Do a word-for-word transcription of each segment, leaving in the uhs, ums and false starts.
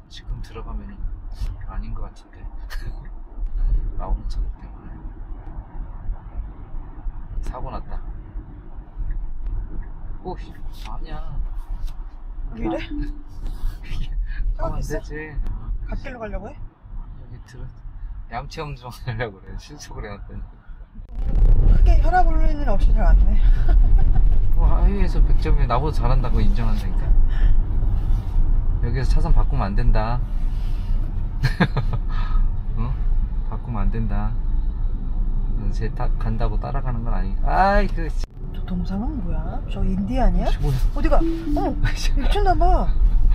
지금 들어가면 아닌 것 같은데. 나오는 차들 때문에 사고 났다. 오, 아니야. 이래? 하면 안 되지. 갓길로 가려고 해? 여기 들어 얌체 운전하려고 그래. 신속을 해놨더니 크게 혈압 오르는 일 없이 잘 왔네. 뭐 하이에서 백 점이면 나보다 잘한다고 인정한다니까. 여기서 차선 바꾸면 안 된다. 어? 바꾸면 안 된다. 쟤 타, 간다고 따라가는 건 아니. 아이 그. 저 동상은 뭐야? 저 인디 아니야? 뭐야? 어디가? 어머, 미쳤나봐.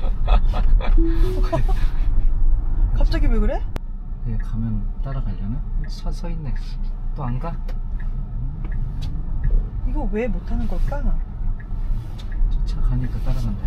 갑자기 왜 그래? 얘 가면 따라가려나? 서, 서 있네. 또 안 가? 이거 왜 못하는 걸까? 저 차 가니까 따라간다.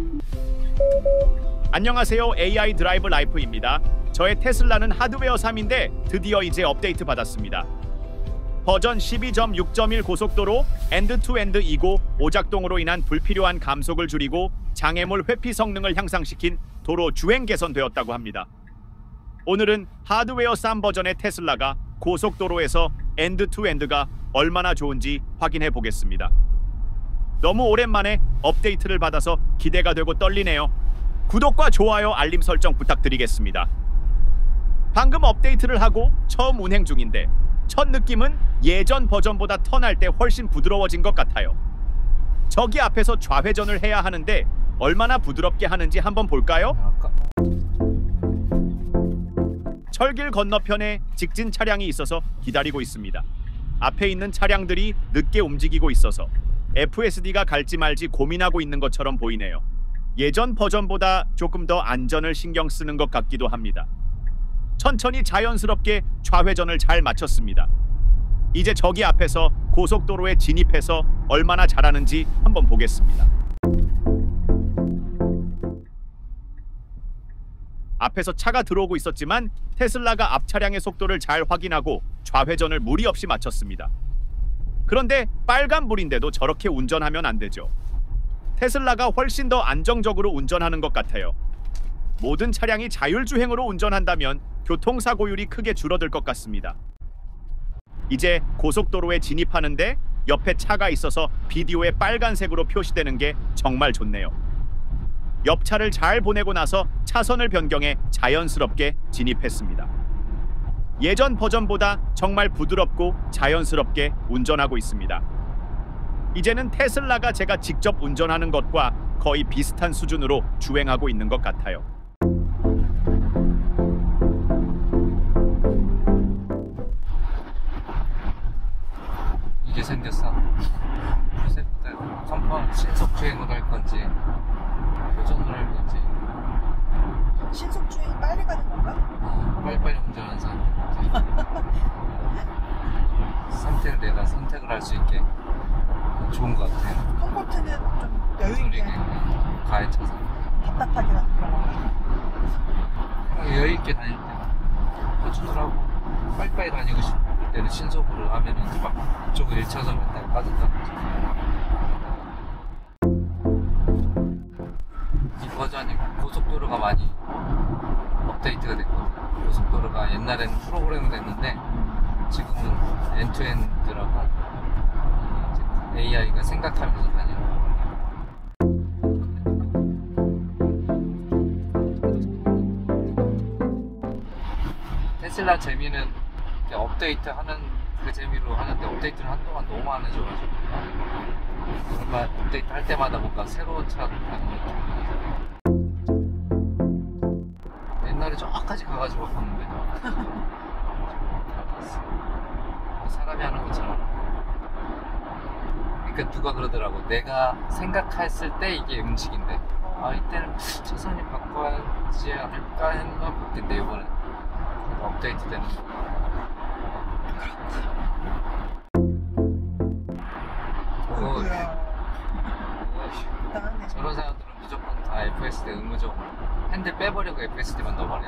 안녕하세요. 에이아이 드라이브 라이프입니다. 저의 테슬라는 하드웨어 삼인데 드디어 이제 업데이트 받았습니다. 버전 십이 점 육 점 일 고속도로 엔드투엔드이고 오작동으로 인한 불필요한 감속을 줄이고 장애물 회피 성능을 향상시킨 도로 주행 개선되었다고 합니다. 오늘은 하드웨어 삼 버전의 테슬라가 고속도로에서 엔드투엔드가 얼마나 좋은지 확인해 보겠습니다. 너무 오랜만에 업데이트를 받아서 기대가 되고 떨리네요. 구독과 좋아요, 알림 설정 부탁드리겠습니다. 방금 업데이트를 하고 처음 운행 중인데 첫 느낌은 예전 버전보다 턴할 때 훨씬 부드러워진 것 같아요. 저기 앞에서 좌회전을 해야 하는데 얼마나 부드럽게 하는지 한번 볼까요? 아까 철길 건너편에 직진 차량이 있어서 기다리고 있습니다. 앞에 있는 차량들이 늦게 움직이고 있어서 에프에스디가 갈지 말지 고민하고 있는 것처럼 보이네요. 예전 버전보다 조금 더 안전을 신경 쓰는 것 같기도 합니다. 천천히 자연스럽게 좌회전을 잘 마쳤습니다. 이제 저기 앞에서 고속도로에 진입해서 얼마나 잘하는지 한번 보겠습니다. 앞에서 차가 들어오고 있었지만 테슬라가 앞 차량의 속도를 잘 확인하고 좌회전을 무리 없이 마쳤습니다. 그런데 빨간불인데도 저렇게 운전하면 안 되죠. 테슬라가 훨씬 더 안정적으로 운전하는 것 같아요. 모든 차량이 자율주행으로 운전한다면 교통사고율이 크게 줄어들 것 같습니다. 이제 고속도로에 진입하는데 옆에 차가 있어서 비디오에 빨간색으로 표시되는 게 정말 좋네요. 옆차를 잘 보내고 나서 차선을 변경해 자연스럽게 진입했습니다. 예전 버전보다 정말 부드럽고 자연스럽게 운전하고 있습니다. 이제는 테슬라가 제가 직접 운전하는 것과 거의 비슷한 수준으로 주행하고 있는 것 같아요. 이게 생겼어. 풀세부터 컴파운 신속 주행을 할 건지 도전을 할 건지. 신속 주행이 빨리 가는 건가? 어, 빨리빨리 운전하는 사람. 선택을 내가 선택을 할 수 있게 좋은 것 같아요. 컴포트는 좀 여유있게 가해 차서 답답하게 가는 그런 건가? 여유있게 다닐 때 도전을 하고 빨리빨리 다니고 싶을 때는 신속으로 하면은 막 이쪽을 일 차선 갔다가 빠진다든지. 이 버전이 고속도로가 많이 업데이트가 됐거든요. 고속도로가 옛날에는 프로그램이 됐는데 지금은 엔투엔드라고 에이아이가 생각하면서 다니는 거예요. 테슬라 재미는 업데이트 하는 그 재미로 하는데 업데이트를 한동안 너무 안 해줘가지고 뭔가 업데이트 할 때마다 뭔가 새로운 차를 타는 느낌. 옛날에 저까지 가가지고 봤는데 사람이 하는 것처럼. 그러니까 누가 그러더라고. 내가 생각했을 때 이게 음식인데 아 이때는 차선이 바꿔야지 않을까 했는 건 바뀐데 이번엔 업데이트 되는 거. 어, 뭐야. 대단하네. 저런 사람들은 무조건 다 에프에스디 의무적으로 핸들 빼버리고 에프에스디만 넣어버려.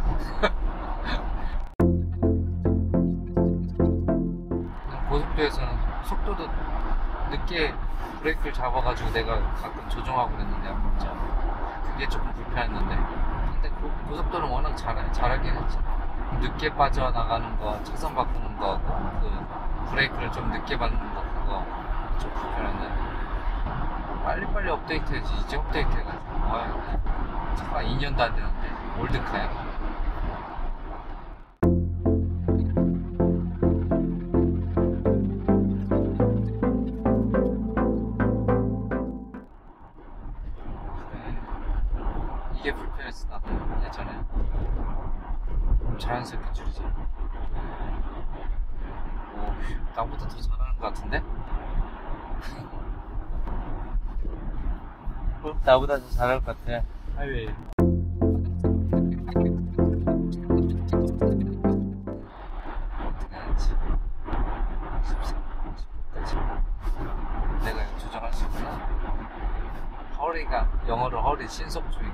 고속도로에서는 속도도 늦게 브레이크를 잡아가지고 내가 가끔 조정하고 그랬는데 진짜 그게 조금 불편했는데 근데 고, 고속도로는 워낙 잘, 잘하긴 했지. 늦게 빠져나가는 거, 차선 바꾸는 거, 그 브레이크를 좀 늦게 밟는 거, 그거 좀 불편한데. 빨리빨리 업데이트 해야지. 이제 업데이트 해가지고. 아, 차가 이 년도 안 되는데. 올드카야. 이게 불편했어. 나는 예전에 자연스럽게 줄이지. 오, 나보다 더 잘하는 것 같은데? 어? 나보다 더 잘할 것 같아. 하이웨이. 어떻게 하는지. 십사까지. 내가 이거 조정할 수 있구나. 허리가, 영어로 허리 신속주의.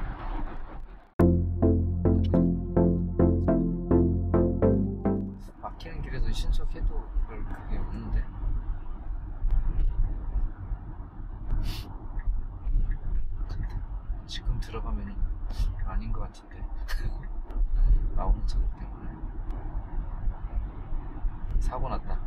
막히는 길에서 신속해도 별 그게 없는데. 지금 들어가면 아닌 것 같은데. 나오는 차들 때문에 사고 났다.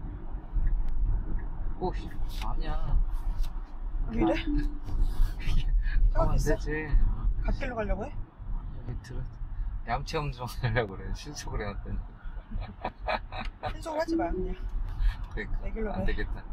오, 아니야. 이래? 하면 안 있어? 되지. 갓길로 가려고 해? 여기 들어 얌체 운전하려고 그래. 신속을 해놨더니. 신속을 하지 마 그냥. 그러니까 내 길로 안 해. 되겠다.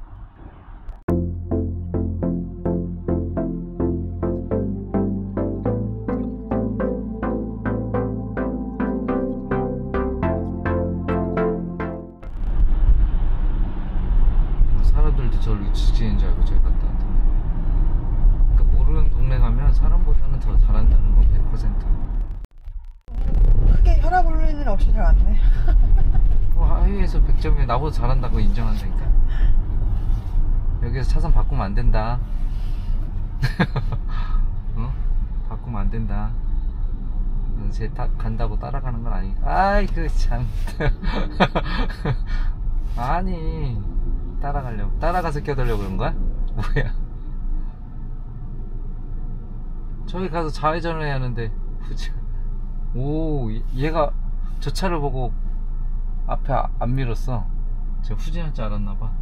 사람들도 저를 지지인 줄 알고 저기 갔다 왔더니. 그러니까 모르는 동네 가면 사람보다는 더 잘한다는 건 백 퍼센트. 크게 혈압 오르는 일 없이 잘 왔네. 뭐 하이웨이에서 백 점이면 나보다 잘한다고 인정한다니까. 여기서 차선 바꾸면 안 된다. 어? 바꾸면 안 된다. 제 타, 간다고 따라가는 건 아니. 아이 그 참. 아니 따라가려고 따라가서 껴들려고 그런 거야? 뭐야? 저기 가서 좌회전을 해야 하는데 굳이. 오, 얘가 저 차를 보고 앞에 아, 안 밀었어. 제가 후진할 줄 알았나봐.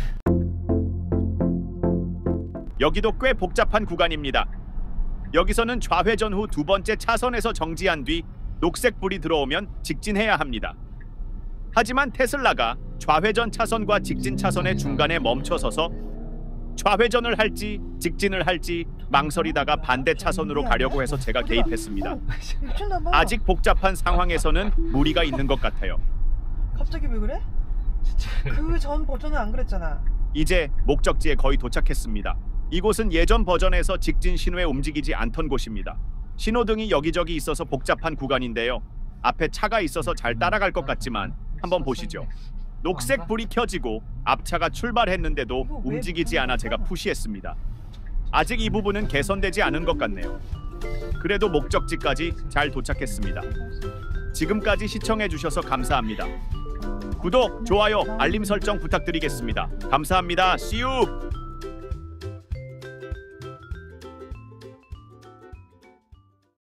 여기도 꽤 복잡한 구간입니다. 여기서는 좌회전 후 두 번째 차선에서 정지한 뒤 녹색불이 들어오면 직진해야 합니다. 하지만 테슬라가 좌회전 차선과 직진 차선의 중간에 멈춰서서 좌회전을 할지 직진을 할지 망설이다가 반대 차선으로 가려고 해서 제가 개입했습니다. 미쳤나봐. 아직 복잡한 상황에서는 무리가 있는 것 같아요. 갑자기 왜 그래? 그 전 버전은 안 그랬잖아. 이제 목적지에 거의 도착했습니다. 이곳은 예전 버전에서 직진 신호에 움직이지 않던 곳입니다. 신호등이 여기저기 있어서 복잡한 구간인데요. 앞에 차가 있어서 잘 따라갈 것 같지만 한번 보시죠. 녹색 불이 켜지고 앞차가 출발했는데도 움직이지 않아 제가 푸시했습니다. 아직 이 부분은 개선되지 않은 것 같네요. 그래도 목적지까지 잘 도착했습니다. 지금까지 시청해주셔서 감사합니다. 구독, 좋아요, 알림 설정 부탁드리겠습니다. 감사합니다. See you!